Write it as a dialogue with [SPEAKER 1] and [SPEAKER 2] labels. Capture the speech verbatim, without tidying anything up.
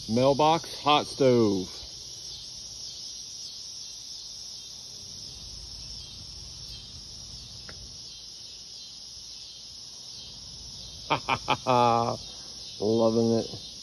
[SPEAKER 1] Mailbox hot stove. Ha ha ha ha. Loving it.